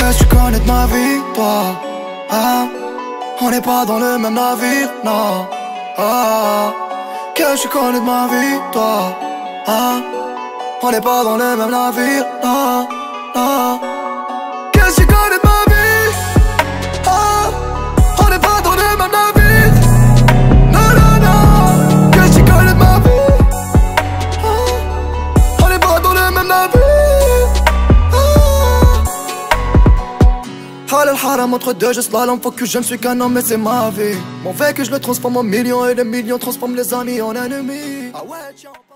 Qu'est-ce que tu connais de ma vie, toi? Hein? On n'est pas dans le même navire, non. Qu'est-ce que tu connais de ma vie, toi? Hein? On n'est pas dans le même navire, non, non. Qu'est-ce que tu connais de ma vie? Ah, on n'est pas dans le même navire. Non, non, non. Qu'est-ce que tu connais de ma vie? Ah, on n'est pas dans le même navire. Halal haram entre deux, je slalom, faut que je ne suis qu'un homme mais c'est ma vie. Mon vécu je le transforme en millions et les millions transforment les amis en ennemis. Ah ouais, tiens.